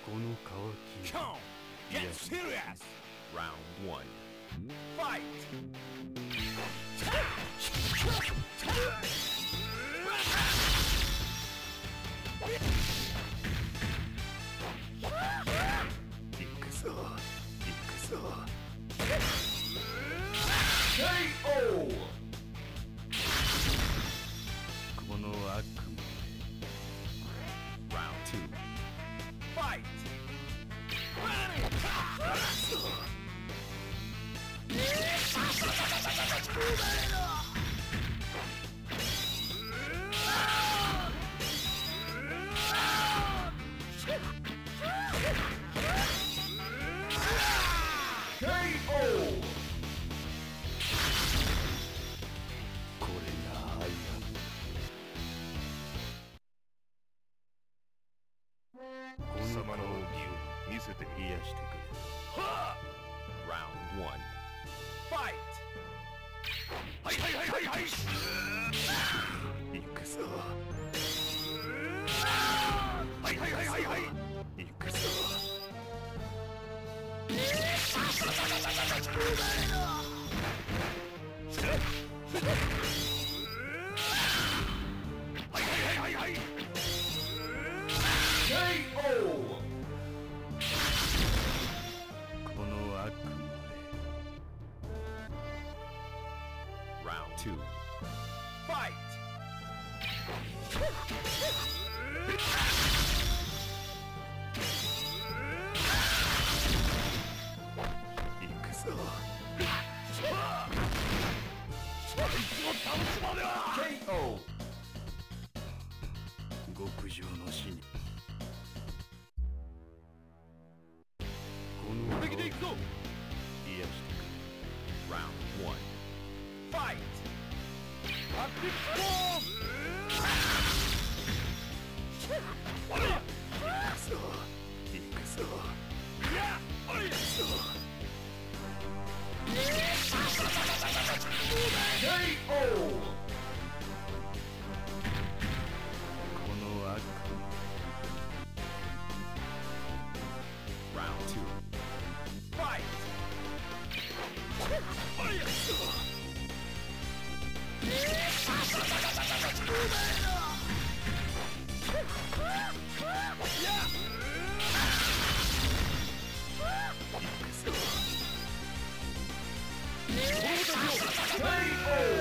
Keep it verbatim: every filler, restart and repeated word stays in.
Come, get serious. Round one. Fight. K O. Round two. Fight. K O. 貴様の奥義を見せて癒してくれ。 Round one. Fight. はいはいはいはいはい。 行くぞ。 はいはいはいはいはい。 行くぞ。 はいはいはいはいはい。 K O. この悪魔へ。 Round two. Fight. 行くぞ。 あいつを倒すまでは。 K O. 極上の死に。この敵で行くぞ。 癒してくれ。 Round one. Fight. Active form. おりゃ。 行くぞ。行くぞ。 いや。おりゃ。 K O. この悪魔。 Round two. Fight. おりゃ。 K O.